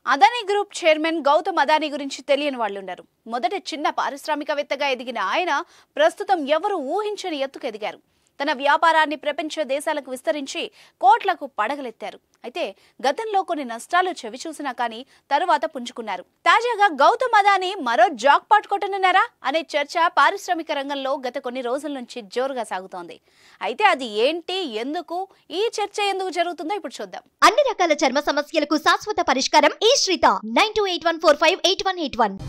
Adani group chairman Gautam Adani గురించి తెలియని వాళ్ళు ఉండరు. మొదట చిన్న పారిశ్రామికవేత్తగా ఎదిగిన ఆయన ప్రస్తుతం ఎవరు ఊహించని ఎత్తుకు ఎదిగారు. తన వ్యాపారాన్ని ప్రపంచ దేశాలకు విస్తరించి కోట్లకు పడగలెత్తారు. అయితే గతంలో కొన్ని నష్టాలు చవిచూసినా కానీ తరువాత పుంజుకున్నారు. తాజాగా గౌతమ్ అదానీ మరో జాక్పాట్ కొట్టనున్నారా అనే చర్చ పారిశ్రామిక రంగంలో గత కొన్ని రోజుల నుంచి జోరుగా సాగుతోంది. అయితే అది ఏంటి, ఎందుకు ఈ చర్చ ఎందుకు జరుగుతుందో ఇప్పుడు చూద్దాం. అన్ని రకాల చర్మ సమస్యలకు శాశ్వత పరిష్కారం ఈ శ్రీత 9281458181.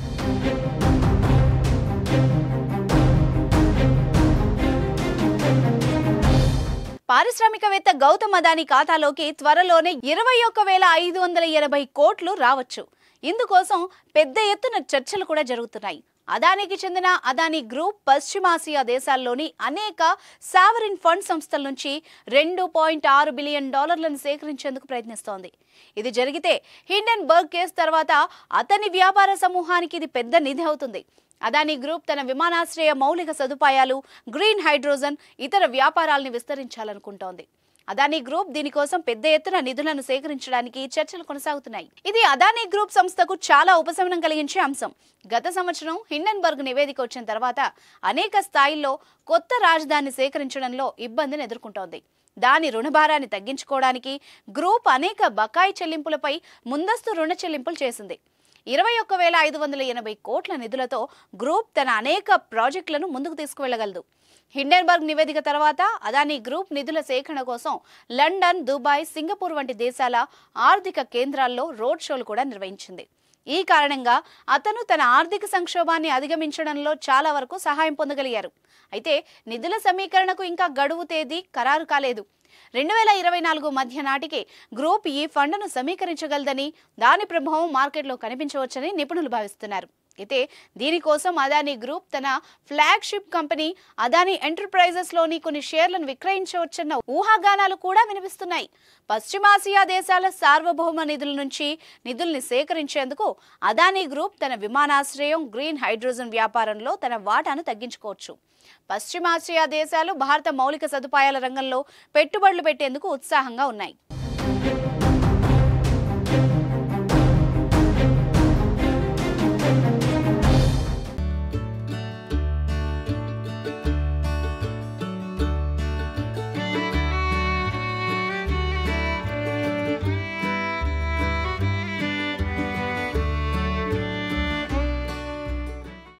పారిశ్రామికవేత్త గౌతమ్ అదానీ ఖాతాలోకి త్వరలోనే 21,580 కోట్లు రావచ్చు. ఇందుకోసం పెద్ద ఎత్తున చర్చలు కూడా జరుగుతున్నాయి. అదానీకి చెందిన అదానీ గ్రూప్ పశ్చిమాసియా దేశాల్లోని అనేక సావరిన్ ఫండ్ సంస్థల నుంచి $2.6 బిలియన్ సేకరించేందుకు ప్రయత్నిస్తోంది. ఇది జరిగితే హిండెన్బర్గ్ కేసు తర్వాత అతని వ్యాపార సమూహానికి ఇది పెద్ద నిధి అవుతుంది. అదానీ గ్రూప్ తన విమానాశ్రయ మౌలిక సదుపాయాలు, గ్రీన్ హైడ్రోజన్, ఇతర వ్యాపారాలను విస్తరించాలనుకుంటోంది. అదానీ గ్రూప్ దీనికోసం పెద్ద ఎత్తున నిధులను సేకరించడానికి చర్చలు కొనసాగుతున్నాయి. ఇది అదానీ గ్రూప్ సంస్థకు చాలా ఉపశమనం కలిగించే అంశం. గత సంవత్సరం హిండెన్బర్గ్ నివేదిక వచ్చిన తర్వాత అనేక స్థాయిల్లో కొత్త రాజధానిని సేకరించడంలో ఇబ్బందిని ఎదుర్కొంటోంది. దాని రుణభారాన్ని తగ్గించుకోవడానికి గ్రూప్ అనేక బకాయి చెల్లింపులపై ముందస్తు రుణ చెల్లింపులు చేసింది. 21,580 కోట్ల నిధులతో గ్రూప్ తన అనేక ప్రాజెక్టులను ముందుకు తీసుకువెళ్లగలదు. హిండెన్బర్గ్ నివేదిక తర్వాత అదానీ గ్రూప్ నిధుల సేకరణ కోసం లండన్, దుబాయ్, సింగపూర్ వంటి దేశాల ఆర్థిక కేంద్రాల్లో రోడ్ షోలు కూడా నిర్వహించింది. ఈ కారణంగా అతను తన ఆర్థిక సంక్షోభాన్ని అధిగమించడంలో చాలా వరకు సహాయం పొందగలిగారు. అయితే నిధుల సమీకరణకు ఇంకా గడువు తేదీ ఖరారు కాలేదు. 2024 మధ్య నాటికి గ్రూప్ ఈ ఫండ్ను సమీకరించగలదని, దాని ప్రభావం మార్కెట్లో కనిపించవచ్చని నిపుణులు భావిస్తున్నారు. అయితే దీనికోసం అదానీ గ్రూప్ తన ఫ్లాగ్షిప్ కంపెనీ అదానీ ఎంటర్ప్రైజెస్ లోని కొన్ని షేర్లను విక్రయించవచ్చన్న ఊహాగానాలు కూడా వినిపిస్తున్నాయి. పశ్చిమాసియా దేశాల సార్వభౌమ నిధుల నుంచి నిధుల్ని సేకరించేందుకు అదానీ గ్రూప్ తన విమానాశ్రయం, గ్రీన్ హైడ్రోజన్ వ్యాపారంలో తన వాటాను తగ్గించుకోవచ్చు. పశ్చిమాసియా దేశాలు భారత మౌలిక సదుపాయాల రంగంలో పెట్టుబడులు పెట్టేందుకు ఉత్సాహంగా ఉన్నాయి.